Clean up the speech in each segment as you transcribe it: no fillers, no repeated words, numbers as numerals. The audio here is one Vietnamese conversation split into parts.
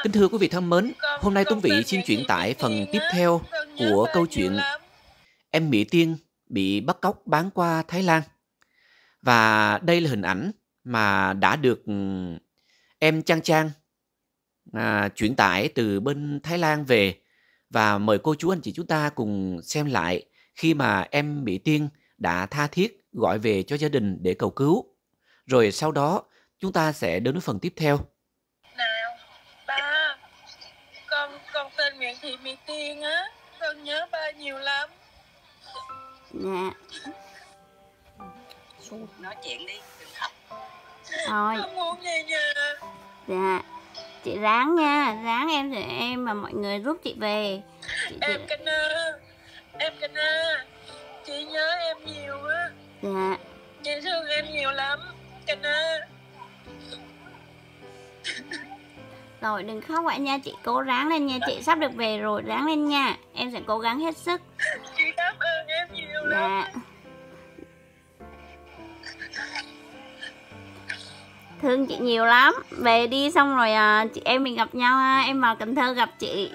Kính thưa quý vị thân mến, hôm nay Tuấn con Vĩ tên xin Nguyễn chuyển Thị Mỹ tải phần Tiên tiếp á, theo con nhớ của ba câu nhiều chuyện lắm. em Mỹ Tiên bị bắt cóc bán qua Thái Lan. Và đây là hình ảnh mà đã được em Trang Trang chuyển tải từ bên Thái Lan về. Và mời cô chú anh chị chúng ta cùng xem lại khi mà em Mỹ Tiên đã tha thiết gọi về cho gia đình để cầu cứu. Rồi sau đó chúng ta sẽ đến với phần tiếp theo. Nào, ba, con tên Nguyễn Thị Mỹ Tiên á, con nhớ ba nhiều lắm. Dạ. Nói chuyện đi, đừng khóc. Thôi. Con muốn về nhà. Dạ. Chị ráng nha, ráng em và mọi người giúp chị về. Em Cana, chị nhớ em nhiều á. Dạ. Chị thương em nhiều lắm, Cana. Rồi đừng khóc vậy nha, chị cố gắng lên nha, chị sắp được về rồi, ráng lên nha. Em sẽ cố gắng hết sức. Chị cảm ơn em nhiều lắm. Dạ. Thương chị nhiều lắm. Về đi xong rồi chị em mình gặp nhau ha. Em vào Cần Thơ gặp chị.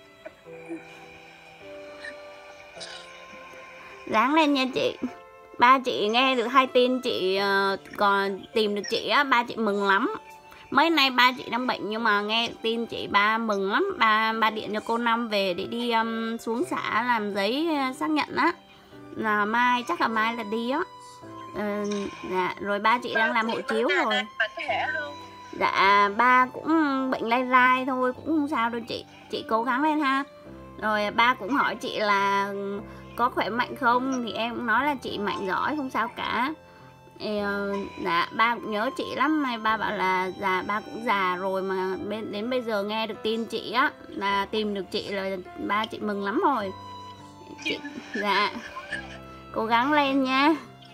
Ráng lên nha chị. Ba chị nghe được hai tin chị còn tìm được chị á, ba chị mừng lắm. Mấy nay ba chị đang bệnh nhưng mà nghe tin chị ba mừng lắm. Ba điện cho cô Năm về để đi xuống xã làm giấy xác nhận á. Là mai, chắc là mai là đi á. Dạ, rồi ba chị đang làm hộ chiếu rồi. Dạ, ba cũng bệnh lai rai thôi, cũng không sao đâu chị. Chị cố gắng lên ha. Rồi ba cũng hỏi chị là có khỏe mạnh không, thì em cũng nói là chị mạnh giỏi, không sao cả. Dạ, ba cũng nhớ chị lắm. Này ba bảo là dạ, ba cũng già rồi mà đến bây giờ nghe được tin chị á, là tìm được chị là ba chị mừng lắm rồi chị. Dạ, cố gắng lên nha.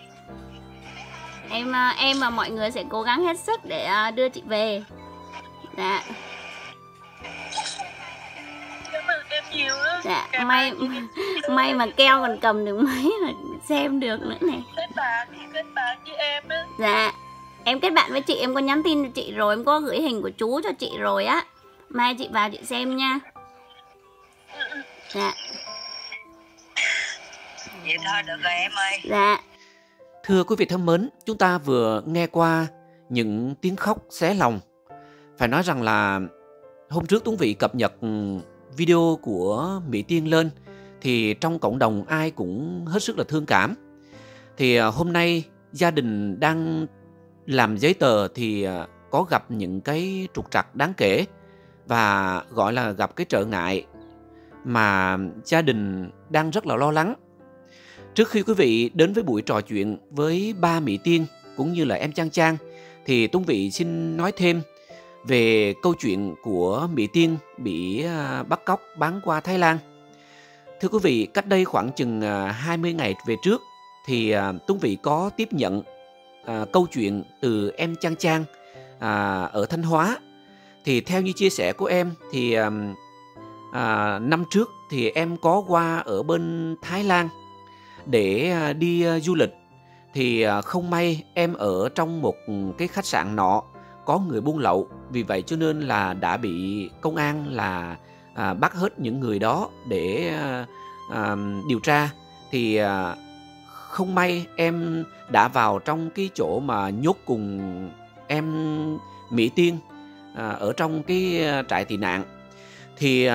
Em và mọi người sẽ cố gắng hết sức để đưa chị về. Dạ. Cảm ơn em nhiều á. Dạ, may mà keo còn cầm được mấy mà xem được nữa này. Kết bạn với em á. Dạ, em kết bạn với chị, em có nhắn tin cho chị rồi, em có gửi hình của chú cho chị rồi á. Mai chị vào chị xem nha. Dạ. Vậy thôi được rồi em ơi. Dạ. Thưa quý vị thân mến, chúng ta vừa nghe qua những tiếng khóc xé lòng. Phải nói rằng là hôm trước Tuấn Vĩ cập nhật video của Mỹ Tiên lên thì trong cộng đồng ai cũng hết sức là thương cảm. Thì hôm nay gia đình đang làm giấy tờ thì có gặp những cái trục trặc đáng kể và gọi là gặp cái trở ngại mà gia đình đang rất là lo lắng. Trước khi quý vị đến với buổi trò chuyện với ba Mỹ Tiên cũng như là em Trang Trang thì Tuấn Vĩ xin nói thêm về câu chuyện của Mỹ Tiên bị bắt cóc bán qua Thái Lan. Thưa quý vị, cách đây khoảng chừng 20 ngày về trước thì Tuấn Vĩ có tiếp nhận câu chuyện từ em Trang Trang ở Thanh Hóa. Thì theo như chia sẻ của em thì năm trước thì em có qua ở bên Thái Lan để đi du lịch. Thì không may em ở trong một cái khách sạn nọ có người buôn lậu, vì vậy cho nên là đã bị công an là bắt hết những người đó để điều tra. Thì không may em đã vào trong cái chỗ mà nhốt cùng em Mỹ Tiên ở trong cái trại tị nạn. Thì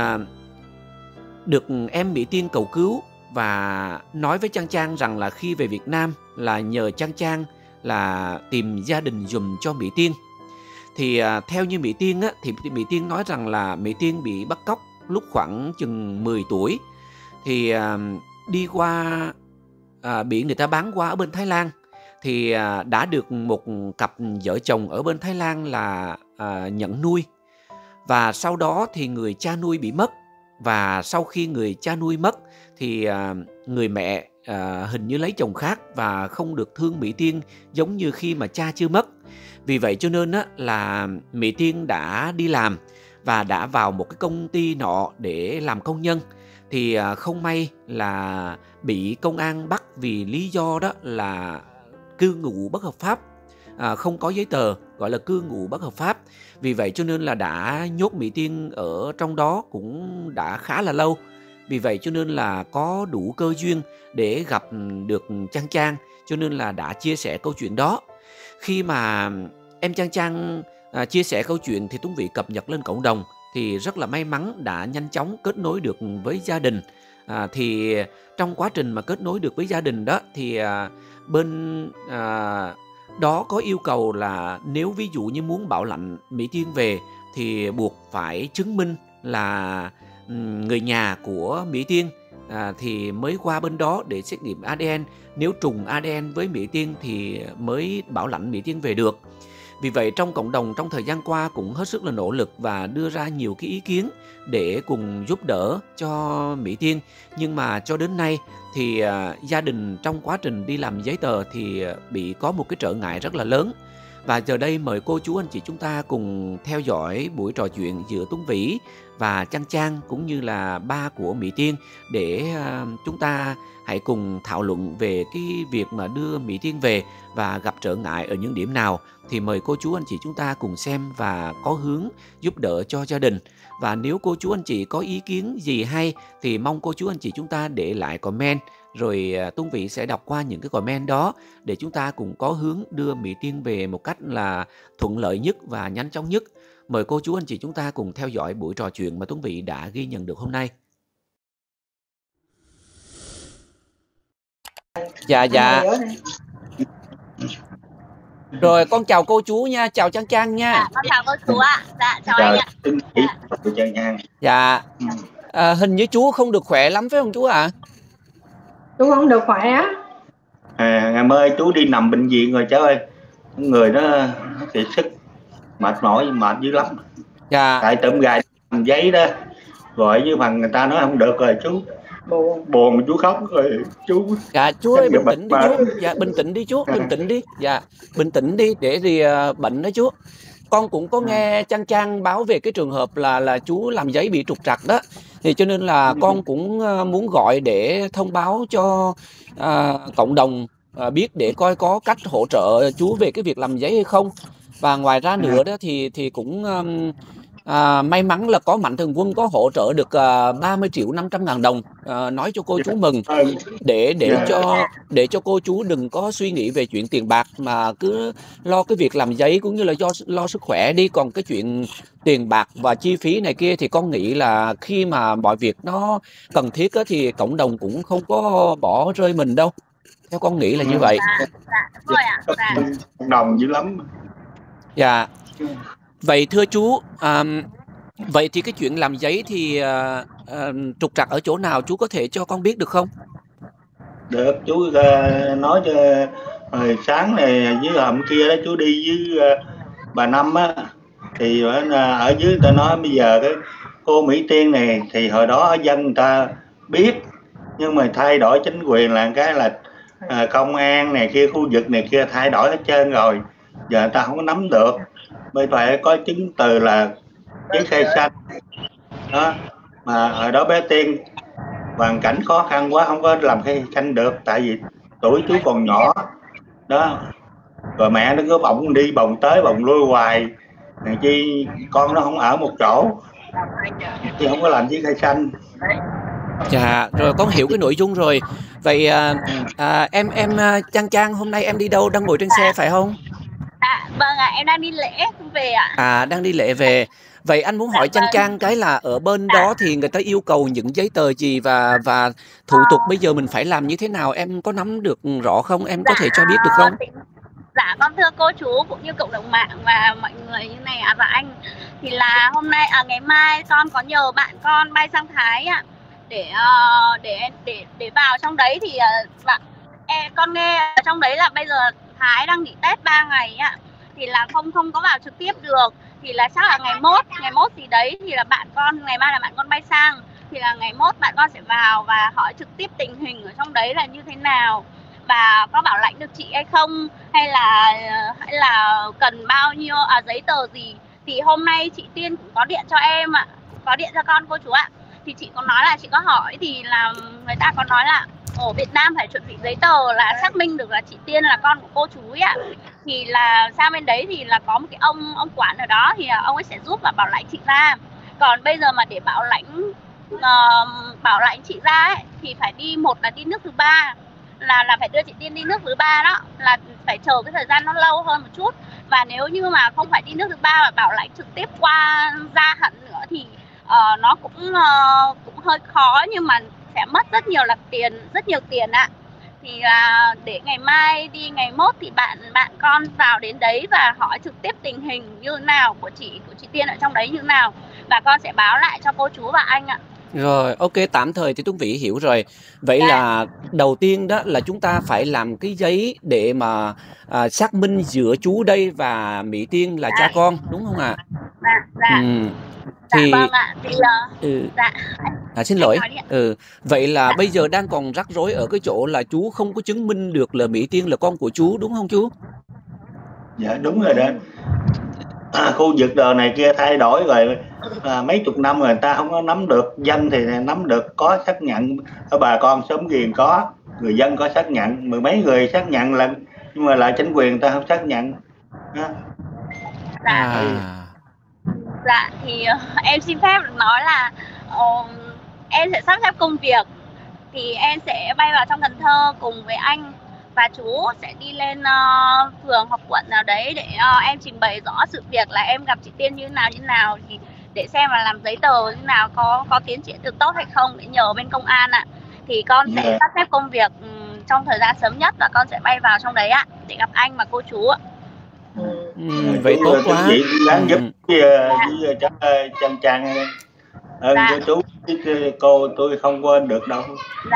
được em Mỹ Tiên cầu cứu và nói với Trang Trang rằng là khi về Việt Nam là nhờ Trang Trang là tìm gia đình giùm cho Mỹ Tiên. Thì theo như Mỹ Tiên á, thì Mỹ Tiên nói rằng là Mỹ Tiên bị bắt cóc lúc khoảng chừng 10 tuổi. Thì đi qua bị người ta bán qua ở bên Thái Lan. Thì đã được một cặp vợ chồng ở bên Thái Lan là nhận nuôi. Và sau đó thì người cha nuôi bị mất. Và sau khi người cha nuôi mất thì người mẹ hình như lấy chồng khác và không được thương Mỹ Tiên giống như khi mà cha chưa mất. Vì vậy cho nên là Mỹ Tiên đã đi làm và đã vào một cái công ty nọ để làm công nhân. Thì không may là bị công an bắt vì lý do đó là cư ngụ bất hợp pháp. không có giấy tờ, gọi là cư ngụ bất hợp pháp. Vì vậy cho nên là đã nhốt Mỹ Tiên ở trong đó cũng đã khá là lâu. Vì vậy cho nên là có đủ cơ duyên để gặp được Trang Trang, cho nên là đã chia sẻ câu chuyện đó. Khi mà em Trang Trang chia sẻ câu chuyện thì Tuấn Vy cập nhật lên cộng đồng thì rất là may mắn đã nhanh chóng kết nối được với gia đình. Thì trong quá trình mà kết nối được với gia đình đó thì bên đó có yêu cầu là nếu ví dụ như muốn bảo lãnh Mỹ Tiên về thì buộc phải chứng minh là người nhà của Mỹ Tiên thì mới qua bên đó để xét nghiệm ADN. Nếu trùng ADN với Mỹ Tiên thì mới bảo lãnh Mỹ Tiên về được. Vì vậy trong cộng đồng trong thời gian qua cũng hết sức là nỗ lực và đưa ra nhiều cái ý kiến để cùng giúp đỡ cho Mỹ Tiên. Nhưng mà cho đến nay thì gia đình trong quá trình đi làm giấy tờ thì bị có một cái trở ngại rất là lớn. Và giờ đây mời cô chú anh chị chúng ta cùng theo dõi buổi trò chuyện giữa Tuấn Vy và Trang Trang cũng như là ba của Mỹ Tiên để chúng ta hãy cùng thảo luận về cái việc mà đưa Mỹ Tiên về và gặp trở ngại ở những điểm nào. Thì mời cô chú anh chị chúng ta cùng xem và có hướng giúp đỡ cho gia đình. Và nếu cô chú anh chị có ý kiến gì hay thì mong cô chú anh chị chúng ta để lại comment, rồi Tuấn Vy sẽ đọc qua những cái comment đó để chúng ta cùng có hướng đưa Mỹ Tiên về một cách là thuận lợi nhất và nhanh chóng nhất. Mời cô chú anh chị chúng ta cùng theo dõi buổi trò chuyện mà Tuấn Vy đã ghi nhận được hôm nay. Dạ. Rồi con chào cô chú nha, chào Trang Trang nha. Con chào cô chú ạ. Dạ chào anh ạ. Trang Trang. Dạ. Hình như chú không được khỏe lắm phải không chú ạ? Chú không được khỏe á. Ngày mai chú đi nằm bệnh viện rồi cháu ơi. Người nó kiệt sức, mệt dữ lắm. Dạ. Tại tụm gài làm giấy đó, gọi với phần người ta nói không được rồi chú. Buồn chú khóc rồi chú. Dạ chú ơi bình tĩnh đi chú. Dạ bình tĩnh đi chú, bình tĩnh đi. Dạ bình tĩnh đi để thì bệnh đó chú. Con cũng có nghe Trang Trang báo về cái trường hợp là chú làm giấy bị trục trặc đó. Thì cho nên là con cũng muốn gọi để thông báo cho cộng đồng biết để coi có cách hỗ trợ chú về cái việc làm giấy hay không. Và ngoài ra nữa đó thì cũng may mắn là có Mạnh Thường Quân có hỗ trợ được 30.500.000 đồng, nói cho cô chú mừng để cho cô chú đừng có suy nghĩ về chuyện tiền bạc mà cứ lo cái việc làm giấy cũng như là lo sức khỏe đi. Còn cái chuyện tiền bạc và chi phí này kia thì con nghĩ là khi mà mọi việc nó cần thiết á, thì cộng đồng cũng không có bỏ rơi mình đâu. Theo con nghĩ là như vậy. Cộng đồng dữ lắm. Dạ. Vậy thưa chú, vậy thì cái chuyện làm giấy thì trục trặc ở chỗ nào chú có thể cho con biết được không? Được, chú nói cho hồi sáng này với hôm kia đó chú đi với bà Năm á, thì ở dưới người ta nói bây giờ cái cô Mỹ Tiên này thì hồi đó dân người ta biết, nhưng mà thay đổi chính quyền là cái là công an này kia, khu vực này kia thay đổi hết trơn rồi, giờ người ta không có nắm được. Bây phải có chứng từ là giấy khai xanh đó, mà ở đó bé Tiên hoàn cảnh khó khăn quá không có làm khai xanh được, tại vì tuổi chú còn nhỏ đó, rồi mẹ nó cứ bỗng đi bồng tới bồng lui hoài, này chi con nó không ở một chỗ chứ không có làm giấy khai xanh. Dạ rồi con hiểu cái nội dung rồi. Vậy em Trang hôm nay em đi đâu, đang ngồi trên xe phải không? Vâng ạ, em đang đi lễ về ạ. Đang đi lễ về. Vậy anh muốn hỏi Trang cái là ở bên đó thì người ta yêu cầu những giấy tờ gì và thủ tục bây giờ mình phải làm như thế nào, em có nắm được rõ không? Em có thể cho biết được không? Dạ con thưa cô chú cũng như cộng đồng mạng và mọi người như này và anh, thì là hôm nay ngày mai con có nhờ bạn con bay sang Thái ạ, để vào trong đấy thì con nghe ở trong đấy là bây giờ Thái đang nghỉ Tết 3 ngày ạ, thì là không có vào trực tiếp được, thì là chắc là ngày mốt gì đấy thì là bạn con ngày mai là bạn con bay sang, thì là ngày mốt bạn con sẽ vào và hỏi trực tiếp tình hình ở trong đấy là như thế nào và có bảo lãnh được chị hay không, hay là cần bao nhiêu giấy tờ gì. Thì hôm nay chị Tiên cũng có điện cho em ạ, có điện cho con cô chú ạ, thì chị có nói là chị có hỏi thì là người ta có nói là ở Việt Nam phải chuẩn bị giấy tờ là xác minh được là chị Tiên là con của cô chú ấy ạ. Thì là sang bên đấy thì là có một cái ông quản ở đó thì ông ấy sẽ giúp và bảo lãnh chị ra. Còn bây giờ mà để bảo lãnh chị ra ấy thì phải đi, một là đi nước thứ ba, là phải đưa chị Tiên đi nước thứ ba, đó là phải chờ cái thời gian nó lâu hơn một chút. Và nếu như mà không phải đi nước thứ ba mà bảo lãnh trực tiếp qua ra hẳn nữa thì nó cũng hơi khó, nhưng mà sẽ mất rất nhiều tiền ạ. Thì là để ngày mai đi ngày mốt thì bạn con vào đến đấy và hỏi trực tiếp tình hình như nào của chị Tiên ở trong đấy như nào, và con sẽ báo lại cho cô chú và anh ạ. Rồi, ok, tạm thời thì Tuấn Vĩ hiểu rồi. Vậy là đầu tiên đó là chúng ta phải làm cái giấy để mà xác minh giữa chú đây và Mỹ Tiên là cha con, đúng không ạ? Dạ. Thì vâng ạ. Thì xin lỗi. Vậy là bây giờ đang còn rắc rối ở cái chỗ là chú không có chứng minh được là Mỹ Tiên là con của chú, đúng không chú? Dạ đúng rồi đó. Khu vực đồ này kia thay đổi rồi mấy chục năm rồi, người ta không có nắm được danh thì nắm được có xác nhận ở bà con xóm Ghiền, có người dân có xác nhận, mười mấy người xác nhận lần, nhưng mà lại chính quyền người ta không xác nhận. Dạ thì em xin phép được nói là em sẽ sắp xếp công việc, thì em sẽ bay vào trong Cần Thơ cùng với anh và chú sẽ đi lên phường hoặc quận nào đấy để em trình bày rõ sự việc là em gặp chị Tiên như nào, thì để xem là làm giấy tờ như nào, có tiến triển được tốt hay không để nhờ bên công an ạ. Thì con sẽ sắp xếp công việc trong thời gian sớm nhất và con sẽ bay vào trong đấy ạ để gặp anh và cô chú ạ. Vậy tốt quá. Chị gắng giúp với Trang Trang ơn của chú, cô tôi không quên được đâu.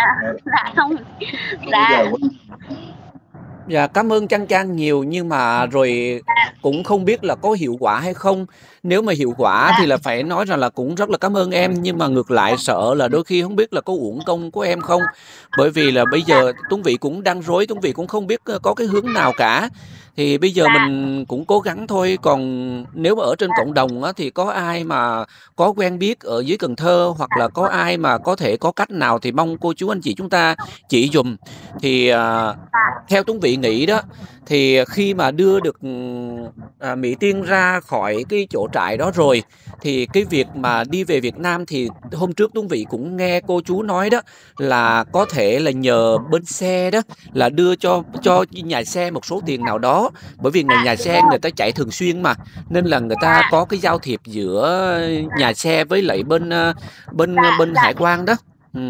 Dạ, cảm ơn Trang nhiều, nhưng mà rồi cũng không biết là có hiệu quả hay không. Nếu mà hiệu quả thì là phải nói rằng là cũng rất là cảm ơn em, nhưng mà ngược lại sợ là đôi khi không biết là có uổng công của em không. Bởi vì là bây giờ Tuấn Vĩ cũng đang rối, Tuấn Vĩ cũng không biết có cái hướng nào cả. Thì bây giờ mình cũng cố gắng thôi. Còn nếu mà ở trên cộng đồng á, thì có ai mà có quen biết ở dưới Cần Thơ, hoặc là có ai mà có thể có cách nào thì mong cô chú anh chị chúng ta chỉ dùm. Thì theo Tuấn Vĩ nghĩ đó, thì khi mà đưa được Mỹ Tiên ra khỏi cái chỗ trại đó rồi, thì cái việc mà đi về Việt Nam thì hôm trước Tuấn Vĩ cũng nghe cô chú nói đó là có thể là nhờ bên xe đó là đưa cho nhà xe một số tiền nào đó, bởi vì nhà xe người ta chạy thường xuyên mà, nên là người ta có cái giao thiệp giữa nhà xe với lại bên hải quan đó.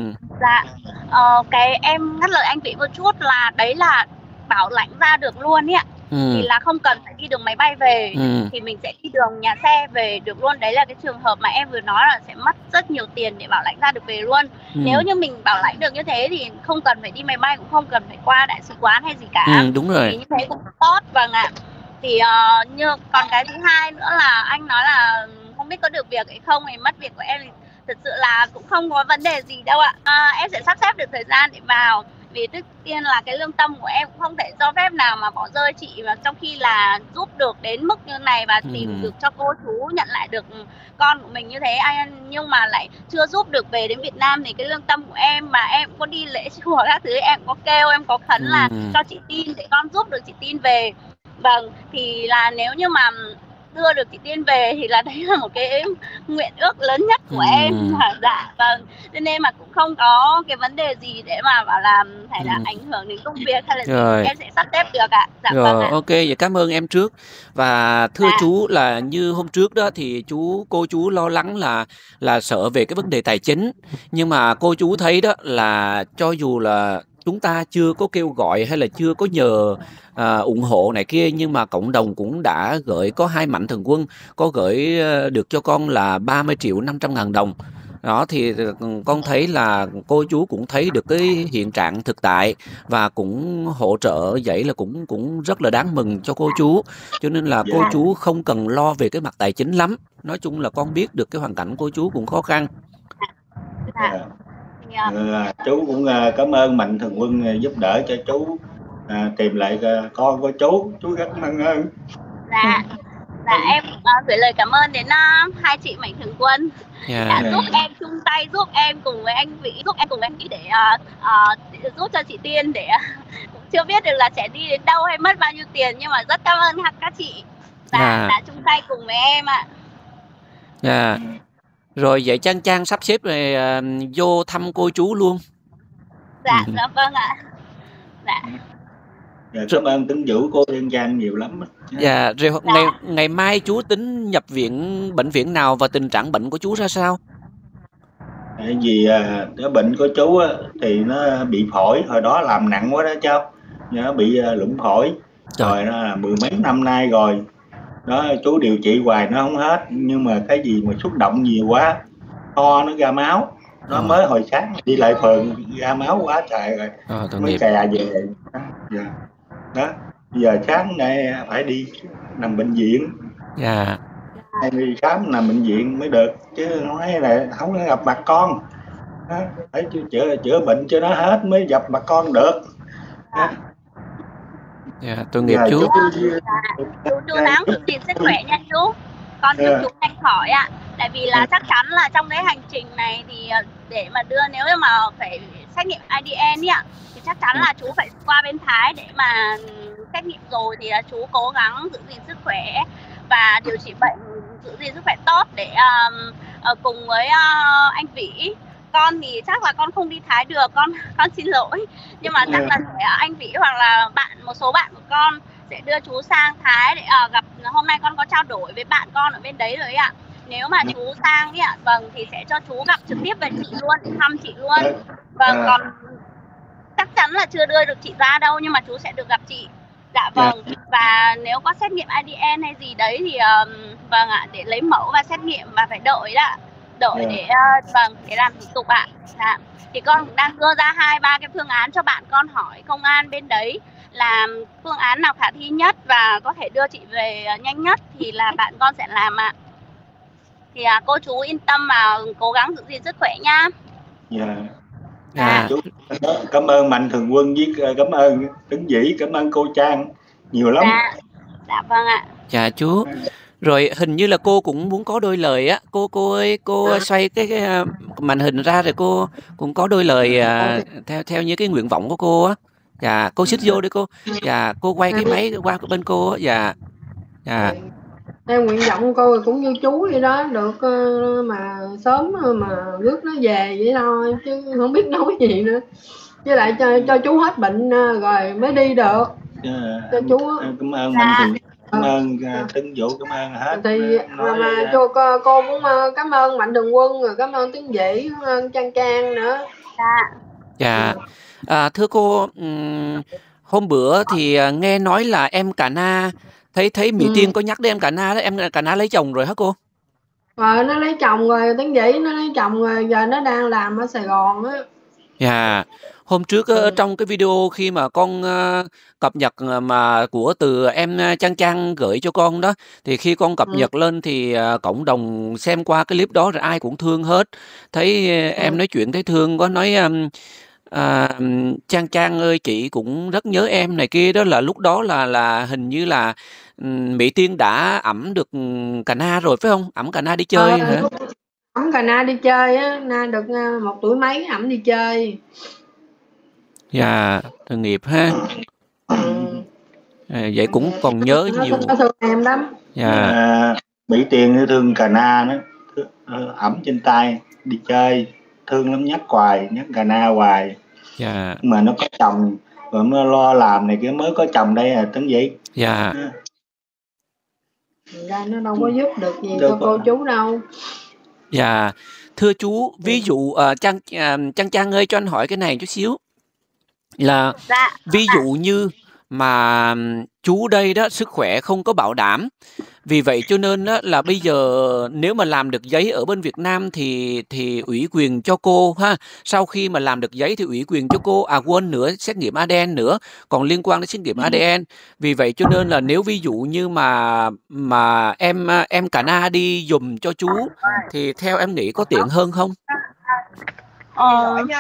Cái em ngắt lời anh Vĩ một chút là đấy là bảo lãnh ra được luôn ấy ạ. Thì là không cần phải đi đường máy bay về, thì mình sẽ đi đường nhà xe về được luôn. Đấy là cái trường hợp mà em vừa nói là sẽ mất rất nhiều tiền để bảo lãnh ra được về luôn. Nếu như mình bảo lãnh được như thế thì không cần phải đi máy bay, cũng không cần phải qua đại sứ quán hay gì cả. Đúng rồi. Thì như thế cũng tốt. Vâng ạ. Thì còn cái thứ hai nữa là anh nói là không biết có được việc hay không, hay mất việc của em thì thật sự là cũng không có vấn đề gì đâu ạ. Em sẽ sắp xếp được thời gian để vào. Vì trước tiên là cái lương tâm của em cũng không thể cho phép nào mà bỏ rơi chị, và trong khi là giúp được đến mức như này và tìm được cho cô chú nhận lại được con của mình như thế, nhưng mà lại chưa giúp được về đến Việt Nam, thì cái lương tâm của em, mà em cũng có đi lễ chùa các thứ, em có kêu, em có khấn là cho chị Tin để con giúp được chị Tin về. Vâng, thì là nếu như mà đưa được chị Tiên về thì là đấy là một cái nguyện ước lớn nhất của em. Dạ vâng, cho nên mà cũng không có cái vấn đề gì để mà bảo là phải là ảnh hưởng đến công việc hay là gì, em sẽ sắp xếp được ạ. Dạ vâng ạ. Ok, vậy cảm ơn em trước. Và thưa chú là như hôm trước đó thì cô chú lo lắng là sợ về cái vấn đề tài chính, nhưng mà cô chú thấy đó là cho dù là chúng ta chưa có kêu gọi hay là chưa có nhờ ủng hộ này kia, nhưng mà cộng đồng cũng đã gửi, có 2 mạnh thường quân có gửi được cho con là 30.500.000 đồng. Đó thì con thấy là cô chú cũng thấy được cái hiện trạng thực tại và cũng hỗ trợ, vậy là cũng rất là đáng mừng cho cô chú. Cho nên là cô chú không cần lo về cái mặt tài chính lắm. Nói chung là con biết được cái hoàn cảnh cô chú cũng khó khăn. Chú cũng cảm ơn mạnh thường quân giúp đỡ cho chú tìm lại con của chú rất ơn. Dạ em gửi lời cảm ơn đến hai chị Mạnh Thường Quân đã giúp em chung tay, giúp em cùng với anh Vĩ, giúp em cùng với anh Vĩ để giúp cho chị Tiên, để cũng chưa biết được là sẽ đi đến đâu hay mất bao nhiêu tiền, nhưng mà rất cảm ơn các chị đã chung tay cùng với em ạ. Rồi vậy Trang sắp xếp rồi vô thăm cô chú luôn. Dạ vâng ạ. Dạ. Cảm ơn Tấn Vũ, cô Thiên Trang nhiều lắm. Dạ, rồi ngày mai chú tính nhập viện bệnh viện nào và tình trạng bệnh của chú ra sao? Tại vì cái bệnh của chú á, thì nó bị phổi, hồi đó làm nặng quá đó cháu, nó bị lủng phổi, rồi nó là 10 mấy năm nay rồi. Đó, chú điều trị hoài nó không hết, nhưng mà cái gì mà xúc động nhiều quá, ho nó ra máu, nó mới hồi sáng đi lại phường ra máu quá trời rồi, mới kè về. Đó, giờ sáng nay phải đi nằm bệnh viện. Đi khám nằm bệnh viện mới được, chứ nói là không có gặp mặt con. Đó, phải chữa bệnh cho nó hết mới gặp mặt con được. Tội nghiệp chú. Chú đáng giữ gìn sức khỏe nha chú. Con chúc chú nhanh khỏi ạ. Tại vì là chắc chắn là trong cái hành trình này thì để mà đưa, nếu mà phải xét nghiệm ADN ạ, thì chắc chắn là chú phải qua bên Thái để mà xét nghiệm rồi, thì chú cố gắng giữ gìn sức khỏe và điều trị bệnh, giữ gìn sức khỏe tốt để cùng với anh Vĩ. Con thì chắc là con không đi Thái được, con xin lỗi, nhưng mà chắc là anh Vĩ hoặc là một số bạn của con sẽ đưa chú sang Thái để gặp. Hôm nay con có trao đổi với bạn con ở bên đấy rồi ạ. Nếu mà chú sang ạ, vâng, thì sẽ cho chú gặp trực tiếp với chị luôn, thăm chị luôn. Vâng, còn chắc chắn là chưa đưa được chị ra đâu, nhưng mà chú sẽ được gặp chị. Dạ vâng. Và nếu có xét nghiệm ADN hay gì đấy thì vâng ạ, để lấy mẫu và xét nghiệm và phải đợi đó, để để làm thủ tục ạ. Dạ. Thì con đang đưa ra 2-3 cái phương án cho bạn con hỏi công an bên đấy là phương án nào khả thi nhất và có thể đưa chị về nhanh nhất thì là bạn con sẽ làm ạ. Thì cô chú yên tâm và cố gắng giữ gìn sức khỏe nha. Chú cảm ơn Mạnh Thường Quân với cảm ấn Tấn Vĩ, cảm ơn cô Trang nhiều lắm. Dạ vâng ạ. Dạ chú. Rồi hình như là cô cũng muốn có đôi lời á, cô ơi, cô xoay cái màn hình ra rồi cô cũng có đôi lời theo như cái nguyện vọng của cô á. Dạ, cô xích vô đi cô. Dạ, cô quay cái máy qua bên cô á. Dạ. Theo nguyện vọng cô cũng như chú vậy đó, được mà sớm mà rước nó về vậy thôi, chứ không biết nói gì nữa. Với lại cho chú hết bệnh rồi mới đi được. Cho chú. Cảm ơn Mạnh Thường, cảm ơn Tấn Vũ, cảm ơn hết. Thì mà cho cô cũng cảm ơn Mạnh Thường Quân, rồi cảm ơn Tấn Vĩ, cảm ơn Trang nữa. Dạ. Thưa cô, hôm bữa thì nghe nói là em Cà Na, thấy Mỹ Tiên có nhắc đến em Cà Na đó, em Cà Na lấy chồng rồi hả cô? Nó lấy chồng rồi, Tấn Vĩ nó lấy chồng rồi, giờ nó đang làm ở Sài Gòn á. Dạ. Hôm trước trong cái video khi mà con cập nhật mà từ em Trang gửi cho con đó, thì khi con cập nhật lên thì cộng đồng xem qua cái clip đó rồi ai cũng thương hết. Thấy em nói chuyện thấy thương quá, nói Trang ơi, chị cũng rất nhớ em này kia đó, là lúc đó là hình như là Mỹ Tiên đã ẵm được Cà Na rồi phải không? Ẵm Cà Na đi chơi hả? Ẵm Cà Na đi chơi á, Na được 1 tuổi mấy ẵm đi chơi. Dạ, tội nghiệp ha. Vậy cũng còn nhớ nhiều. Thương em lắm. Dạ. Mỹ Tiên thương Cà Na đó, ẵm trên tay đi chơi, thương lắm, nhắc Cà Na hoài. Dạ. Mà nó có chồng rồi mới lo làm này kia, mới có chồng đây Tấn Vĩ. Dạ. Ra nó đâu có giúp được gì cho cô chú đâu. Dạ. Thưa chú, ví dụ Trang ơi, cho anh hỏi cái này chút xíu. Là ví dụ như mà chú đây đó sức khỏe không có bảo đảm, vì vậy cho nên đó là bây giờ nếu mà làm được giấy ở bên Việt Nam thì ủy quyền cho cô ha. Sau khi mà làm được giấy thì ủy quyền cho cô, quên nữa, xét nghiệm ADN nữa, còn liên quan đến xét nghiệm ADN. Vì vậy cho nên là nếu ví dụ như mà em Cà Na đi giùm cho chú thì theo em nghĩ có tiện hơn không?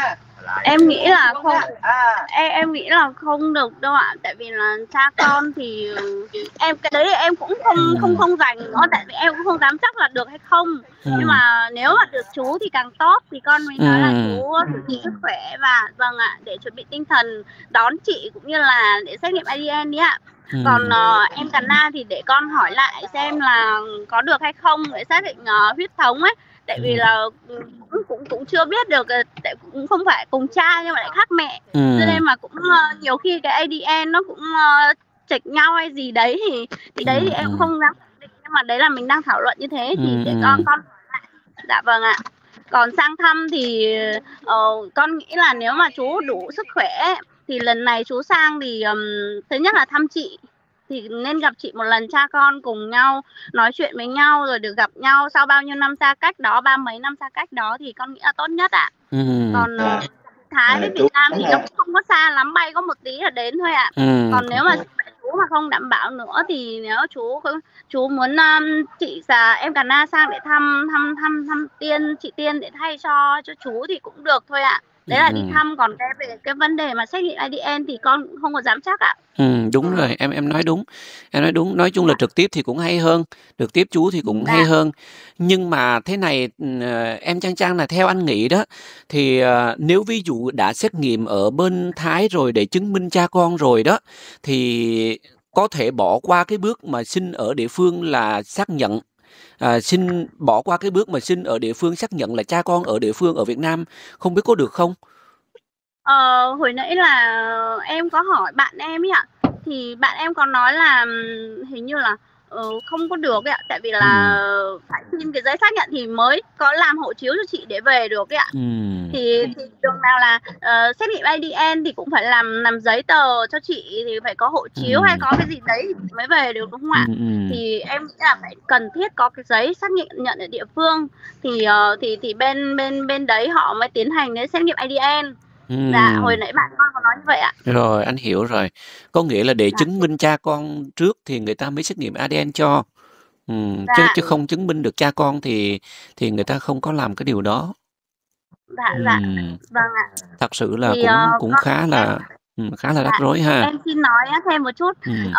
Em nghĩ là không, em nghĩ là không được đâu ạ, tại vì là cha con thì em cái đấy em cũng không dành nữa, tại vì em cũng không dám chắc là được hay không. Nhưng mà nếu mà được chú thì càng tốt, thì con mới nói là chú sức khỏe và vâng ạ, để chuẩn bị tinh thần đón chị cũng như là để xét nghiệm ADN đi ạ. Còn em Cana thì để con hỏi lại xem là có được hay không để xác định huyết thống ấy, tại vì là cũng chưa biết được, tại cũng không phải cùng cha nhưng mà lại khác mẹ, cho nên mà cũng nhiều khi cái ADN nó cũng chệch nhau hay gì đấy thì đấy thì em cũng không dám định, nhưng mà đấy là mình đang thảo luận như thế thì để con hỏi lại. Dạ vâng ạ. Còn sang thăm thì con nghĩ là nếu mà chú đủ sức khỏe thì lần này chú sang thì thứ nhất là thăm chị, thì nên gặp chị một lần, cha con cùng nhau nói chuyện với nhau rồi được gặp nhau sau bao nhiêu năm xa cách đó, 30 năm xa cách đó, thì con nghĩ là tốt nhất ạ. Còn Thái với Việt Nam thì nó cũng không có xa lắm, bay có một tí là đến thôi ạ. Còn nếu mà chú mà không đảm bảo nữa thì nếu chú muốn chị em Cana sang để thăm chị Tiên để thay cho chú thì cũng được thôi ạ. Đấy là đi thăm, còn về cái vấn đề mà xét nghiệm ADN thì con cũng không có dám chắc ạ. Đúng rồi, em nói đúng. Em nói đúng, nói chung là trực tiếp thì cũng hay hơn, trực tiếp chú thì cũng hay hơn. Nhưng mà thế này, em Trang là theo anh nghĩ đó, thì nếu ví dụ đã xét nghiệm ở bên Thái rồi để chứng minh cha con rồi đó, thì có thể bỏ qua cái bước mà sinh ở địa phương là xác nhận, bỏ qua cái bước mà sinh ở địa phương xác nhận là cha con ở địa phương ở Việt Nam, không biết có được không? Hồi nãy là em có hỏi bạn em ấy ạ, thì bạn em còn nói là hình như là không có được ấy ạ, tại vì là phải xin cái giấy xác nhận thì mới có làm hộ chiếu cho chị để về được ấy ạ. Thì đường nào là xét nghiệm ADN thì cũng phải làm giấy tờ cho chị, thì phải có hộ chiếu hay có cái gì đấy thì mới về được, đúng không ạ? Thì em nghĩ là phải cần thiết có cái giấy xác nhận ở địa phương, thì bên đấy họ mới tiến hành cái xét nghiệm ADN. Dạ, hồi nãy bạn con có nói như vậy ạ. Rồi, anh hiểu rồi. Có nghĩa là để chứng minh cha con trước thì người ta mới xét nghiệm ADN cho. Chứ không chứng minh được cha con thì người ta không có làm cái điều đó. Vâng ạ. Thật sự là cũng khá là rắc rối ha. Em xin nói thêm một chút.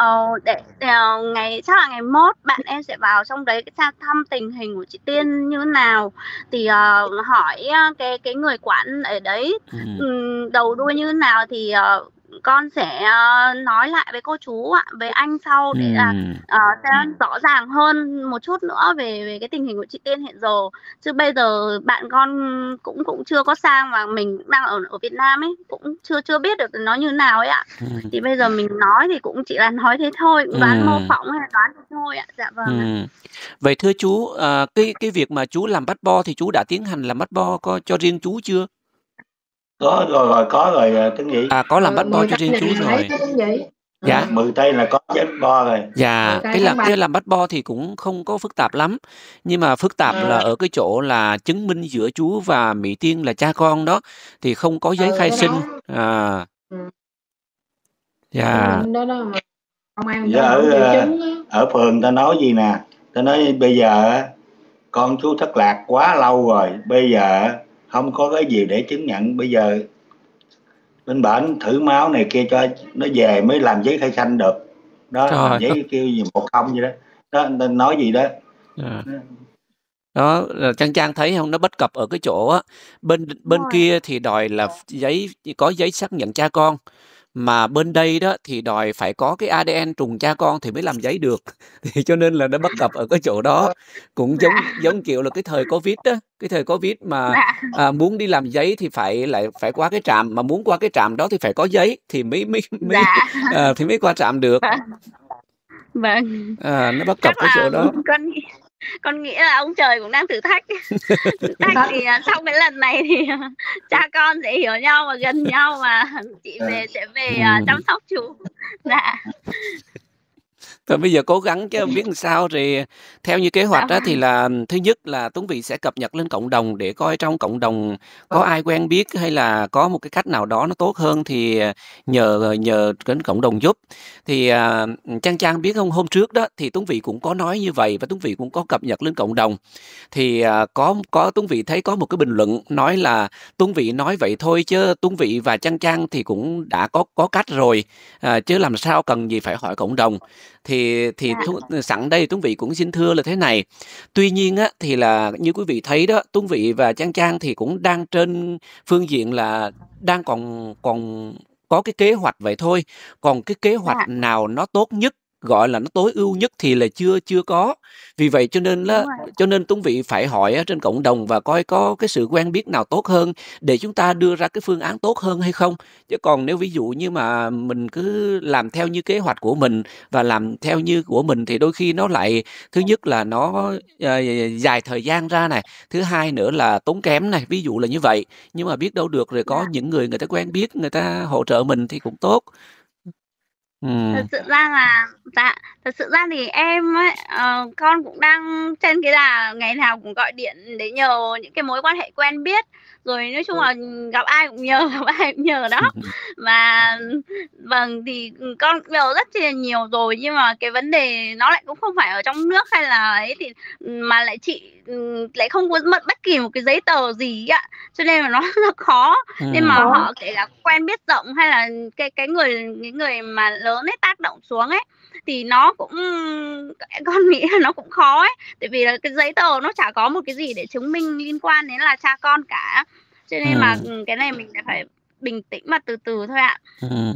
Chắc là ngày mốt bạn em sẽ vào trong đấy thăm tình hình của chị Tiên như nào, thì hỏi cái người quản ở đấy đầu đuôi như nào thì con sẽ nói lại với cô chú ạ, với anh sau để là sẽ rõ ràng hơn một chút nữa về cái tình hình của chị Tiên hiện giờ. Chứ bây giờ bạn con cũng chưa có sang, mà mình đang ở Việt Nam ấy, cũng chưa biết được nó như nào ấy ạ. Thì bây giờ mình nói thì cũng chỉ là nói thế thôi, đoán mô phỏng hay đoán thế thôi ạ. Dạ vâng. Vậy thưa chú, cái việc mà chú làm passport thì chú đã tiến hành làm passport cho riêng chú chưa? Có rồi Tuấn Vĩ. Có làm passport cho riêng chú rồi. Dạ. 10 tây là có passport rồi. Dạ, cái làm passport thì cũng không có phức tạp lắm. Nhưng mà phức tạp là ở cái chỗ là chứng minh giữa chú và Mỹ Tiên là cha con đó, thì không có giấy khai sinh. Dạ. Ở phường ta nói gì nè, ta nói bây giờ con chú thất lạc quá lâu rồi, bây giờ không có cái gì để chứng nhận, bây giờ bên bển thử máu này kia cho nó về mới làm giấy khai sinh được đó. Làm giấy kêu gì 10 gì đó nói gì đó. Đó, Trang thấy không, nó bất cập ở cái chỗ á, bên kia thì đòi là có giấy xác nhận cha con, mà bên đây đó thì đòi phải có cái ADN trùng cha con thì mới làm giấy được. Thì cho nên là nó bất cập ở cái chỗ đó. Cũng giống kiểu là cái thời Covid đó, cái thời Covid mà muốn đi làm giấy thì phải qua cái trạm, mà muốn qua cái trạm đó thì phải có giấy thì mới qua trạm được. Vâng. Nó bất cập cái chỗ đó. Con nghĩ là ông trời cũng đang thử thách. Thì sau cái lần này thì cha con sẽ hiểu nhau và gần nhau, và chị sẽ về chăm sóc chú. Dạ. Rồi bây giờ cố gắng chứ không biết làm sao. Rồi theo như kế hoạch Dạ đó thì vâng. là thứ nhất là Tuấn Vị sẽ cập nhật lên cộng đồng để coi trong cộng đồng có ai quen biết hay là có một cái cách nào đó nó tốt hơn thì nhờ nhờ cái cộng đồng giúp. Thì Trang biết không, hôm trước đó thì Tuấn Vị cũng có nói như vậy và Tuấn Vị cũng có cập nhật lên cộng đồng. Thì có Tuấn Vị thấy có một cái bình luận nói là Tuấn Vị nói vậy thôi chứ Tuấn Vị và Trang thì cũng đã có cách rồi, chứ làm sao cần gì phải hỏi cộng đồng. Thì Dạ. sẵn đây Tuấn Vị cũng xin thưa là thế này. Tuy nhiên á thì là như quý vị thấy đó, Tuấn Vị và Trang thì cũng đang trên phương diện là đang còn có cái kế hoạch vậy thôi. Còn cái kế hoạch Dạ. nào nó tốt nhất, gọi là nó tối ưu nhất thì là chưa có. Vì vậy cho nên Đúng là rồi. Tuấn Vị phải hỏi ở trên cộng đồng và coi có cái sự quen biết nào tốt hơn để chúng ta đưa ra cái phương án tốt hơn hay không. Chứ còn nếu ví dụ như mà mình cứ làm theo như kế hoạch của mình và làm theo như của mình thì đôi khi nó lại, thứ nhất là nó dài thời gian ra này, thứ hai nữa là tốn kém này, ví dụ là như vậy. Nhưng mà biết đâu được rồi có Dạ. những người ta quen biết, người ta hỗ trợ mình thì cũng tốt. Thật sự ra là thật sự ra thì em ấy, con cũng đang trên cái đà ngày nào cũng gọi điện để nhờ những cái mối quan hệ quen biết, rồi nói chung là gặp ai cũng nhờ, gặp ai cũng nhờ đó. Và vâng, thì con nhờ rất là nhiều rồi, nhưng mà cái vấn đề nó lại cũng không phải ở trong nước hay là ấy, thì mà lại chị lại không có mất bất kỳ một cái giấy tờ gì ạ, cho nên là nó rất là khó. Nhưng mà họ kể cả quen biết rộng hay là những người mà lớn ấy tác động xuống ấy, thì nó cũng, con nghĩ là nó cũng khó ấy, tại vì là cái giấy tờ nó chả có một cái gì để chứng minh liên quan đến là cha con cả, cho nên mà cái này mình phải bình tĩnh mà từ từ thôi ạ.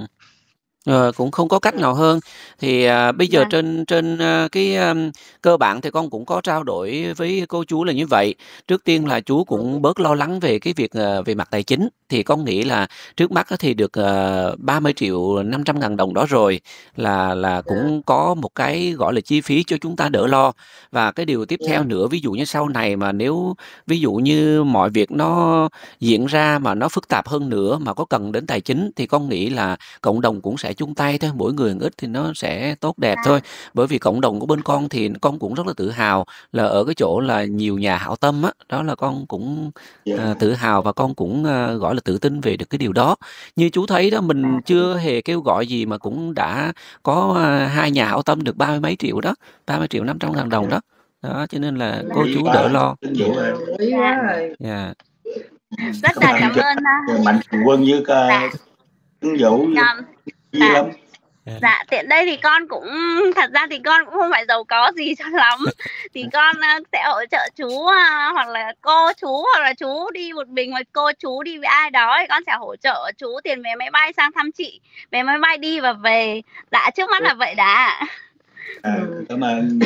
Cũng không có cách nào hơn. Thì bây giờ Vâng. trên cái cơ bản thì con cũng có trao đổi với cô chú là như vậy. Trước tiên là chú cũng bớt lo lắng về cái việc về mặt tài chính. Thì con nghĩ là trước mắt thì được 30.500.000 đồng đó rồi là cũng có một cái gọi là chi phí cho chúng ta đỡ lo. Và cái điều tiếp theo nữa, ví dụ như sau này mà nếu ví dụ như mọi việc nó diễn ra mà nó phức tạp hơn nữa mà có cần đến tài chính thì con nghĩ là cộng đồng cũng sẽ chung tay thôi, mỗi người một ít thì nó sẽ tốt đẹp thôi. Bởi vì cộng đồng của bên con thì con cũng rất là tự hào là ở cái chỗ là nhiều nhà hảo tâm á, đó là con cũng tự hào và con cũng gọi là tự tin về được cái điều đó. Như chú thấy đó, mình chưa hề kêu gọi gì mà cũng đã có 2 nhà hảo tâm được 30 mấy triệu đó, 30.500.000 đồng đó. Đó, cho nên là cô chú đỡ lo. Dạ. Rất là cảm ơn Mạnh Thường Quân với ứng Vũ vui lắm. Dạ, tiện đây thì con cũng, thật ra thì con cũng không phải giàu có gì cho lắm. Thì con sẽ hỗ trợ chú, hoặc là cô chú, hoặc là chú đi một mình, hoặc cô chú đi với ai đó thì con sẽ hỗ trợ chú tiền vé máy bay sang thăm chị, vé máy bay đi và về. Dạ, trước mắt là vậy đã. Cảm ơn.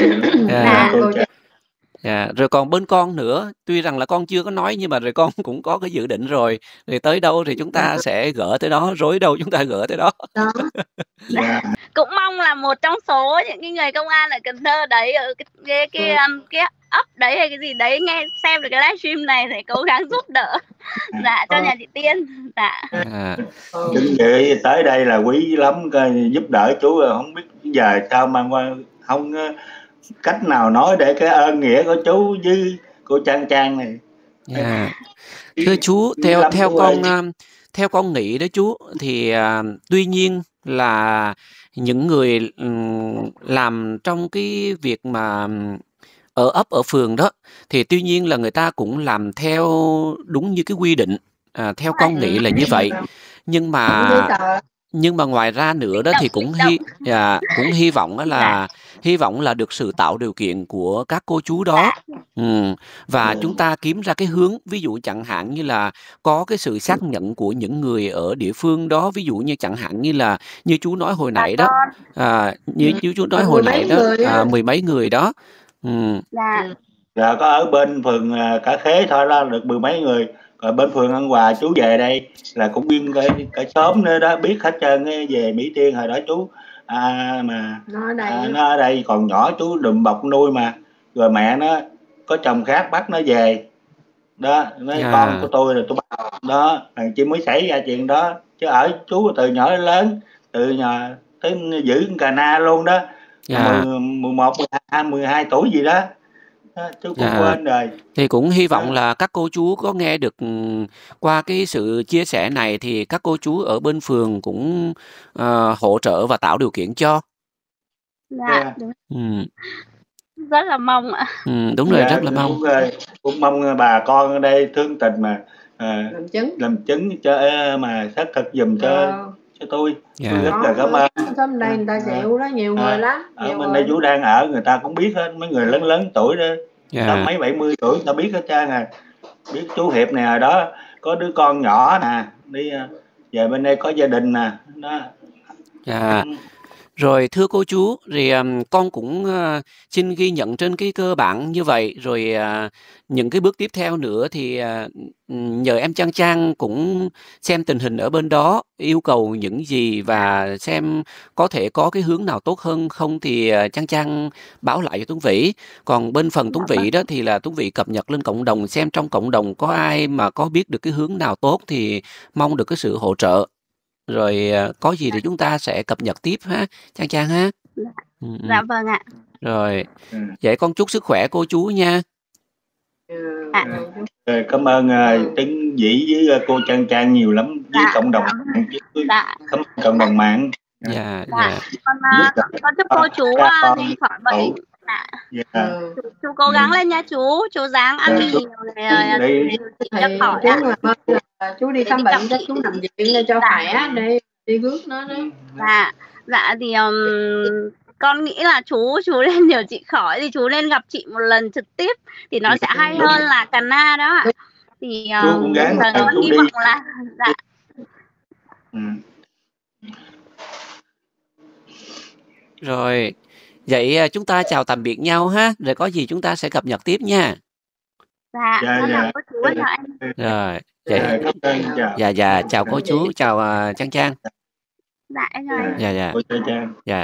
Rồi còn bên con nữa, tuy rằng là con chưa có nói nhưng mà rồi con cũng có cái dự định rồi. Rồi tới đâu thì chúng ta sẽ gỡ tới đó, rối đâu chúng ta gỡ tới đó. Cũng mong là một trong số những cái người công an ở Cần Thơ đấy, ở cái ấp đấy hay cái gì đấy, nghe xem được cái livestream này để cố gắng giúp đỡ cho nhà chị Tiên. Chính vậy, tới đây là quý lắm, giúp đỡ chú, không biết giờ sao mà không cách nào nói để cái ơn nghĩa của chú với cô Trang này. Thưa chú, theo con nghĩ đó chú, thì tuy nhiên là những người làm trong cái việc mà ở ấp ở phường đó thì tuy nhiên là người ta cũng làm theo đúng như cái quy định, theo con nghĩ là như vậy. Nhưng mà ngoài ra nữa đó thì cũng hy vọng là được sự tạo điều kiện của các cô chú đó. Và chúng ta kiếm ra cái hướng, ví dụ chẳng hạn như là có cái sự xác nhận của những người ở địa phương đó, ví dụ như chẳng hạn như là như chú nói hồi nãy đó, như chú nói hồi nãy đó, 10 mấy người đó. Có ở bên phường Cả Khế thôi là được 10 mấy người. Rồi bên phường An Hòa chú về đây là cũng nguyên cả xóm nữa đó, biết hết trơn. Về Mỹ Tiên hồi đó chú nó ở đây còn nhỏ, chú đùm bọc nuôi mà. Rồi mẹ nó có chồng khác bắt nó về đó, mấy con của tôi rồi tôi bắt đó, chỉ mới xảy ra chuyện đó. Chứ ở chú từ nhỏ đến lớn, từ nhà tới giữ Cà Na luôn đó. Dạ, 11, 12 tuổi gì đó. Chú cũng dạ. quên rồi. Thì cũng hy vọng là các cô chú có nghe được qua cái sự chia sẻ này thì các cô chú ở bên phường cũng hỗ trợ và tạo điều kiện cho. Dạ, đúng. Ừ, Rất là mong ạ. đúng rồi, Dạ, rất là mong. cũng mong bà con ở đây thương tình mà làm chứng cho mà xác thực giùm cho tôi. Tôi rất là cảm ơn. Sớm đây người ta chịu đó, nhiều người lắm. Ở bên đây chú đang ở, người ta cũng biết hết, mấy người lớn tuổi đó, Dạ. mấy 70 tuổi người ta biết hết trơn à. Biết chú Hiệp nè, đó có đứa con nhỏ nè, đi về bên đây có gia đình nè đó. Dạ. Rồi thưa cô chú, thì con cũng xin ghi nhận trên cái cơ bản như vậy. Rồi những cái bước tiếp theo nữa thì nhờ em Trang Trang cũng xem tình hình ở bên đó, yêu cầu những gì và xem có thể có cái hướng nào tốt hơn không thì Trang Trang báo lại cho Tuấn Vĩ. Còn bên phần Tuấn Vĩ đó thì là Tuấn Vĩ cập nhật lên cộng đồng, xem trong cộng đồng có ai mà có biết được cái hướng nào tốt thì mong được cái sự hỗ trợ. Rồi có gì thì chúng ta sẽ cập nhật tiếp ha, Trang Trang ha. Dạ vâng ạ. Rồi, vậy con chúc sức khỏe cô chú nha. Cảm ơn Tuấn Vĩ với cô Trang Trang nhiều lắm với cộng đồng mạng. Cộng đồng mạng. Dạ. Con chúc cô chú nhanh khỏi bệnh. Chú cố gắng lên nha chú dáng ăn nhiều này cho khỏi ạ. Chú đi khám bệnh, chú nằm viện để cho khỏe, để đi rước nó đó. Dạ thì con nghĩ là chú nên điều trị khỏi thì chú nên gặp chị một lần trực tiếp thì nó sẽ hay hơn là Cana đó ạ. Thì con hy vọng là Rồi, vậy chúng ta chào tạm biệt nhau ha, rồi có gì chúng ta sẽ cập nhật tiếp nha. Dạ, cô chú chào anh. Rồi, vậy chào cô chú, chào Trang Trang. Dạ em chào anh. Dạ.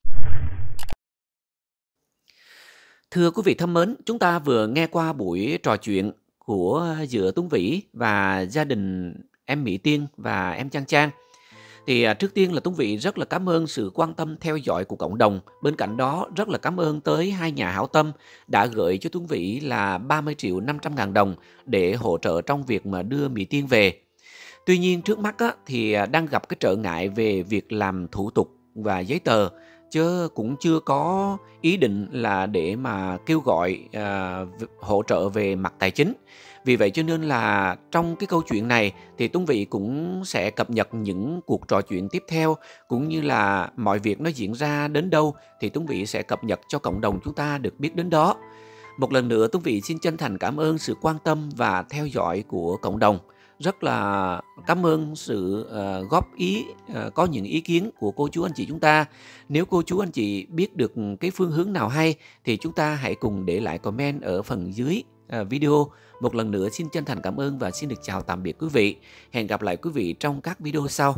Thưa quý vị thân mến, chúng ta vừa nghe qua buổi trò chuyện của giữa Tuấn Vĩ và gia đình em Mỹ Tiên và em Trang Trang. Thì trước tiên là Tuấn Vĩ rất là cảm ơn sự quan tâm theo dõi của cộng đồng. Bên cạnh đó rất là cảm ơn tới hai nhà hảo tâm đã gửi cho Tuấn Vĩ là 30.500.000 đồng để hỗ trợ trong việc mà đưa Mỹ Tiên về. Tuy nhiên trước mắt thì đang gặp cái trở ngại về việc làm thủ tục và giấy tờ, chứ cũng chưa có ý định là để mà kêu gọi hỗ trợ về mặt tài chính. Vì vậy cho nên là trong cái câu chuyện này thì Tuấn Vĩ cũng sẽ cập nhật những cuộc trò chuyện tiếp theo, cũng như là mọi việc nó diễn ra đến đâu thì Tuấn Vĩ sẽ cập nhật cho cộng đồng chúng ta được biết đến đó. Một lần nữa Tuấn Vĩ xin chân thành cảm ơn sự quan tâm và theo dõi của cộng đồng. Rất là cảm ơn sự góp ý, có những ý kiến của cô chú anh chị chúng ta. Nếu cô chú anh chị biết được cái phương hướng nào hay thì chúng ta hãy cùng để lại comment ở phần dưới video. Một lần nữa xin chân thành cảm ơn và xin được chào tạm biệt quý vị. Hẹn gặp lại quý vị trong các video sau.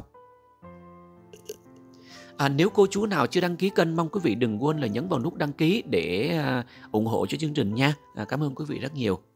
Nếu cô chú nào chưa đăng ký kênh, mong quý vị đừng quên là nhấn vào nút đăng ký để ủng hộ cho chương trình nha. Cảm ơn quý vị rất nhiều.